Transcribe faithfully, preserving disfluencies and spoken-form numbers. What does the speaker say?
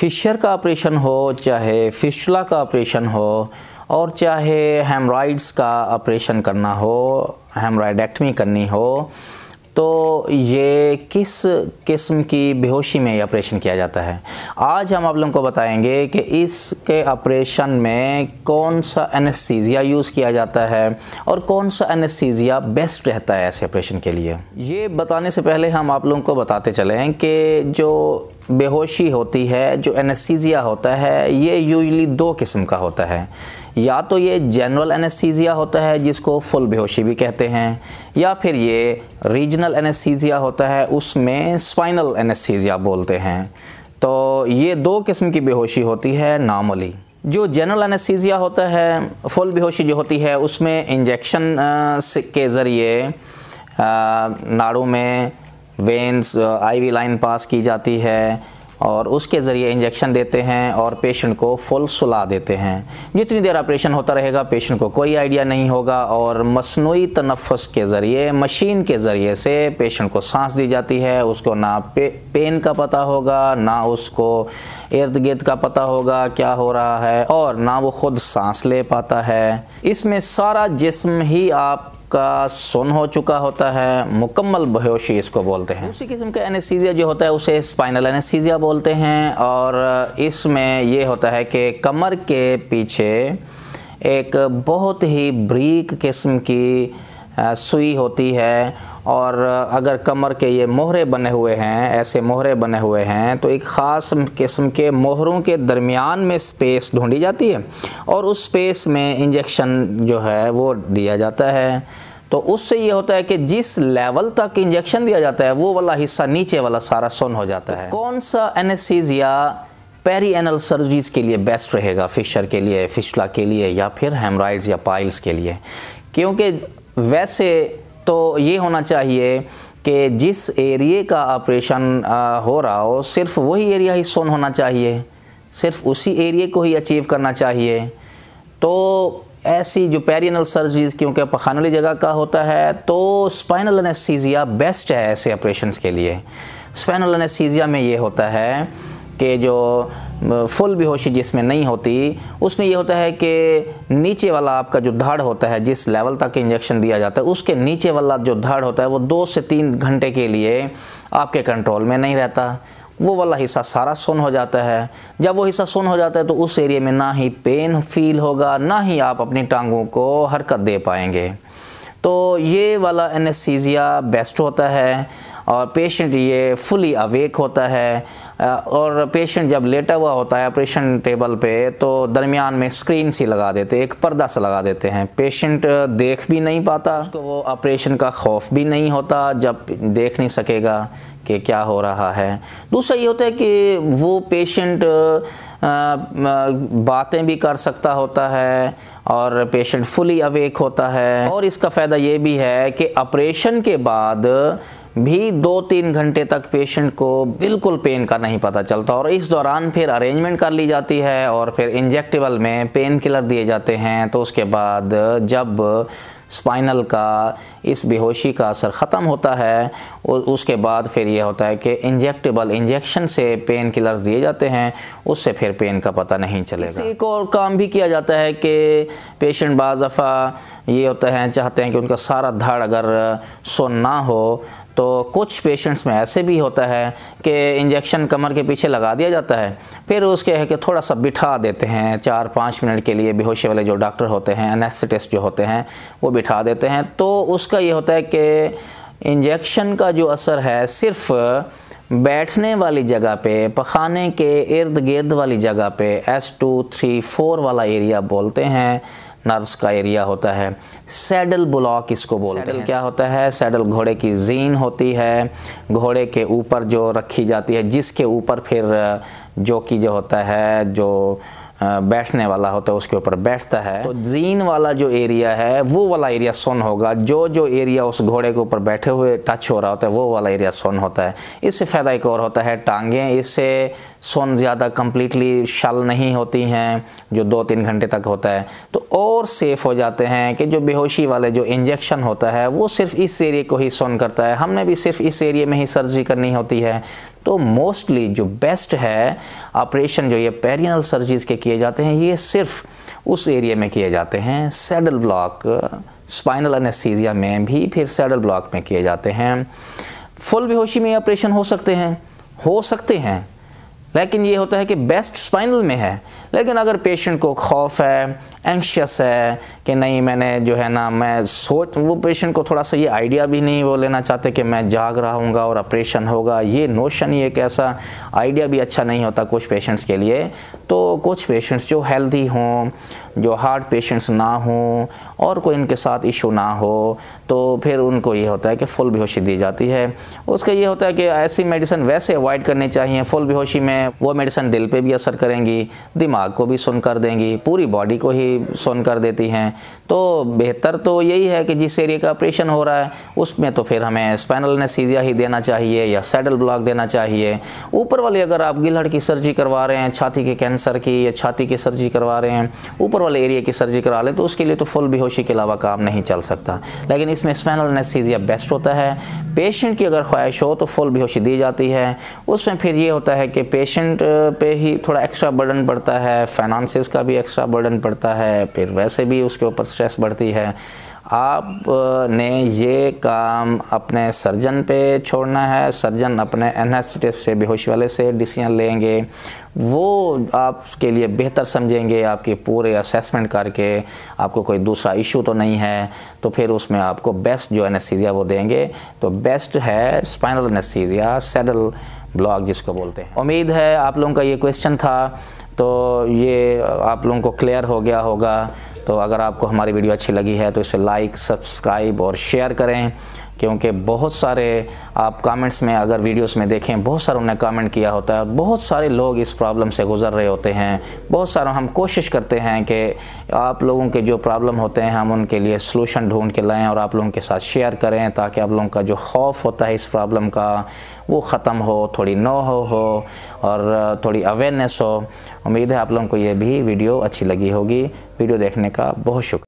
Fisher का operation हो, चाहे फिस्टुला का ऑपरेशन हो और चाहे हेमराइड्स का ऑपरेशन करना हो, हेमराइडेक्टमी करनी हो, तो ये किस किस्म की बेहोशी में ये ऑपरेशन किया जाता है। आज हम आप लोगों को बताएंगे कि इसके ऑपरेशन में कौन सा एनेस्थीसिया यूज़ किया जाता है और कौन सा एनेस्थीसिया बेस्ट रहता है ऐसे ऑपरेशन के लिए। ये बताने से पहले हम आप लोगों को बताते चलें कि जो बेहोशी होती है, जो एनेस्थीसिया होता है, ये यूजुअली दो किस्म का होता है। या तो ये जनरल एनेस्थीसिया होता है जिसको फुल बेहोशी भी कहते हैं, या फिर ये रीजनल एनेस्थीसिया होता है, उसमें स्पाइनल एनेस्थीसिया बोलते हैं। तो ये दो किस्म की बेहोशी होती है नॉर्मली। जो जनरल एनेस्थीसिया होता है, फुल बेहोशी जो होती है, उसमें इंजेक्शन के ज़रिए नाड़ों में वेंस आईवी लाइन पास की जाती है और उसके ज़रिए इंजेक्शन देते हैं और पेशेंट को फुल सुला देते हैं। जितनी देर ऑपरेशन होता रहेगा पेशेंट को कोई आइडिया नहीं होगा और मसनूई तनफ़्फ़ुस के ज़रिए, मशीन के ज़रिए से पेशेंट को सांस दी जाती है। उसको ना पे, पेन का पता होगा, ना उसको इर्द गिर्द का पता होगा क्या हो रहा है, और ना वो ख़ुद सांस ले पाता है। इसमें सारा जिस्म ही आप का सुन हो चुका होता है, मुकम्मल बेहोशी इसको बोलते हैं। उसी किस्म का एनेस्थीसिया जो होता है उसे स्पाइनल एनेस्थीसिया बोलते हैं, और इसमें ये होता है कि कमर के पीछे एक बहुत ही बारीक किस्म की सुई होती है, और अगर कमर के ये मोहरे बने हुए हैं, ऐसे मोहरे बने हुए हैं, तो एक ख़ास किस्म के मोहरों के दरमियान में स्पेस ढूंढी जाती है और उस स्पेस में इंजेक्शन जो है वो दिया जाता है। तो उससे ये होता है कि जिस लेवल तक इंजेक्शन दिया जाता है वो वाला हिस्सा नीचे वाला सारा सुन हो जाता है। कौन सा एनेस्थीसिया पेरीएनल सर्जरीज के लिए बेस्ट रहेगा, फिशर के लिए, फिस्टुला के लिए, या फिर हेमराइड्स या पाइल्स के लिए? क्योंकि वैसे तो ये होना चाहिए कि जिस एरिए का ऑपरेशन हो रहा हो सिर्फ वही एरिया ही सुन होना चाहिए, सिर्फ उसी एरिए को ही अचीव करना चाहिए। तो ऐसी जो पेरियनल सर्जरीज, क्योंकि पखाने वाली जगह का होता है, तो स्पाइनल एनेस्थीसिया बेस्ट है ऐसे ऑपरेशंस के लिए। स्पाइनल एनेस्थीसिया में ये होता है कि जो फुल बेहोशी जिसमें नहीं होती, उसमें ये होता है कि नीचे वाला आपका जो धड़ होता है, जिस लेवल तक इंजेक्शन दिया जाता है, उसके नीचे वाला जो धड़ होता है वो दो से तीन घंटे के लिए आपके कंट्रोल में नहीं रहता। वो वाला हिस्सा सारा सुन हो जाता है। जब वो हिस्सा सुन हो जाता है तो उस एरिया में ना ही पेन फील होगा, ना ही आप अपनी टांगों को हरकत दे पाएंगे। तो ये वाला एनेस्थीसिया बेस्ट होता है और पेशेंट ये फुली अवेक होता है, और पेशेंट जब लेटा हुआ होता है ऑपरेशन टेबल पे तो दरमियान में स्क्रीन सी लगा देते हैं, एक पर्दा सा लगा देते हैं। पेशेंट देख भी नहीं पाता, उसको वो ऑपरेशन का खौफ भी नहीं होता जब देख नहीं सकेगा कि क्या हो रहा है। दूसरा ये होता है कि वो पेशेंट बातें भी कर सकता होता है और पेशेंट फुली अवेक होता है। और इसका फ़ायदा ये भी है कि ऑपरेशन के बाद भी दो तीन घंटे तक पेशेंट को बिल्कुल पेन का नहीं पता चलता, और इस दौरान फिर अरेंजमेंट कर ली जाती है और फिर इंजेक्टेबल में पेन किलर दिए जाते हैं। तो उसके बाद जब स्पाइनल का इस बेहोशी का असर ख़त्म होता है, उसके बाद फिर ये होता है कि इंजेक्टेबल इंजेक्शन से पेन किलर्स दिए जाते हैं, उससे फिर पेन का पता नहीं चलेगा। इससे एक और काम भी किया जाता है कि पेशेंट बाज़ दफ़ा ये होता है, चाहते हैं कि उनका सारा धड़ अगर सुन ना हो, तो कुछ पेशेंट्स में ऐसे भी होता है कि इंजेक्शन कमर के पीछे लगा दिया जाता है, फिर उसके है कि थोड़ा सा बिठा देते हैं चार पाँच मिनट के लिए। बेहोशी वाले जो डॉक्टर होते हैं, एनेस्थेटिस्ट जो होते हैं, वो बिठा देते हैं। तो उसका ये होता है कि इंजेक्शन का जो असर है सिर्फ बैठने वाली जगह पे, पखाने के इर्द गिर्द वाली जगह पे, एस टू थ्री फोर वाला एरिया बोलते हैं, नर्व्स का एरिया होता है। सैडल ब्लॉक इसको बोलते हैं। क्या होता है? सैडल घोड़े की जीन होती है, घोड़े के ऊपर जो रखी जाती है, जिसके ऊपर फिर जो कि जो होता है, जो बैठने वाला होता है उसके ऊपर बैठता है। तो जीन वाला जो एरिया है वो वाला एरिया सुन होगा। जो जो एरिया उस घोड़े के ऊपर बैठे हुए टच हो रहा होता है वो वाला एरिया सुन होता है। इससे फ़ायदा एक और होता है, टांगें इससे सोन ज़्यादा कम्प्लीटली शल नहीं होती हैं जो दो तीन घंटे तक होता है, तो और सेफ़ हो जाते हैं कि जो बेहोशी वाले जो इंजेक्शन होता है वो सिर्फ इस एरिया को ही सोन करता है, हमने भी सिर्फ इस एरिया में ही सर्जरी करनी होती है। तो मोस्टली जो बेस्ट है ऑपरेशन जो ये पेरिनल सर्जरीज के किए जाते हैं ये सिर्फ उस एरिया में किए जाते हैं। सैडल ब्लॉक स्पाइनल एनेस्थीसिया में भी फिर सैडल ब्लॉक में किए जाते हैं। फुल बेहोशी में ऑपरेशन हो सकते हैं हो सकते हैं लेकिन ये होता है कि बेस्ट स्पाइनल में है। लेकिन अगर पेशेंट को खौफ है, एंक्शस है कि नहीं मैंने जो है ना मैं सोच वो पेशेंट को थोड़ा सा ये आइडिया भी नहीं वो लेना चाहते कि मैं जाग रहा हूँगा और ऑपरेशन होगा, ये नोशन ही एक ऐसा आइडिया भी अच्छा नहीं होता कुछ पेशेंट्स के लिए। तो कुछ पेशेंट्स जो हेल्दी हों, जो हार्ट पेशेंट्स ना हों और कोई इनके साथ इशू ना हो तो फिर उनको ये होता है कि फुल बेहोशी दी जाती है। उसका ये होता है कि ऐसी मेडिसिन वैसे अवॉइड करनी चाहिए। फुल बेहोशी में वो मेडिसिन दिल पे भी असर करेंगी, दिमाग को भी सुन कर देंगी, पूरी बॉडी को ही सुन कर देती हैं। तो बेहतर तो यही है कि जिस एरिया का ऑपरेशन हो रहा है उसमें तो फिर हमें स्पाइनल एनेस्थीसिया ही देना चाहिए या सैडल ब्लॉक देना चाहिए। ऊपर वाले अगर आप गिलहड़ की सर्जरी करवा रहे हैं, छाती के कैंसर की या छाती की सर्जरी करवा रहे हैं, ऊपर वाले एरिया की सर्जरी करा लें तो उसके लिए तो फुल बेहोशी के अलावा काम नहीं चल सकता। लेकिन इसमें स्पाइनल एनेस्थीसिया बेस्ट होता है। पेशेंट की अगर ख्वाहिश हो तो फुल बेहोशी दी जाती है। उसमें फिर ये होता है कि पेशेंट पे ही थोड़ा एक्स्ट्रा बर्डन पड़ता है, फाइनेंसेस का भी एक्स्ट्रा बर्डन पड़ता है, फिर वैसे भी उसके ऊपर स्ट्रेस बढ़ती है। आपने ये काम अपने सर्जन पे छोड़ना है। सर्जन अपने एनेस्थेटिस्ट से, बेहोशी वाले से डिसीजन लेंगे, वो आपके लिए बेहतर समझेंगे, आपके पूरे असेसमेंट करके आपको कोई दूसरा इशू तो नहीं है तो फिर उसमें आपको बेस्ट जो एनेस्थीसिया वो देंगे। तो बेस्ट है स्पाइनल एनेस्थीसिया, सैडल ब्लॉक जिसको बोलते हैं। उम्मीद है आप लोगों का ये क्वेश्चन था तो ये आप लोगों को क्लियर हो गया होगा। तो अगर आपको हमारी वीडियो अच्छी लगी है तो इसे लाइक, सब्सक्राइब और शेयर करें, क्योंकि बहुत सारे आप कमेंट्स में अगर वीडियोस में देखें बहुत सारों ने कमेंट किया होता है, बहुत सारे लोग इस प्रॉब्लम से गुजर रहे होते हैं। बहुत सारा हम कोशिश करते हैं कि आप लोगों के जो प्रॉब्लम होते हैं हम उनके लिए सलूशन ढूंढ के लाएं और आप लोगों के साथ शेयर करें ताकि आप लोगों का जो खौफ होता है इस प्रॉब्लम का वो ख़त्म हो, थोड़ी नो हो, हो और थोड़ी अवेयरनेस हो। उम्मीद है आप लोगों को ये भी वीडियो अच्छी लगी होगी। वीडियो देखने का बहुत शुक्रिया।